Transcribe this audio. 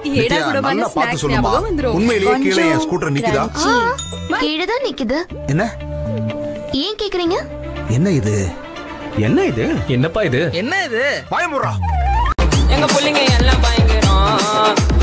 ஏடா கூடமான நல்லா பார்த்து ஸ்நாக்ஸ் சொல்லுமா. ஞாபகம் வந்துரும். உண்மையிலேயே கீழே என் ஸ்கூட்டர் நிக்குதா? கீழே தான் நிக்குது. என்ன ஏன் கேக்குறீங்க? என்ன இது? என்ன இது? என்னப்பா இது? என்ன இது? பயமுறா. எங்க புள்ளைங்க எல்லாம் பயங்கரம்.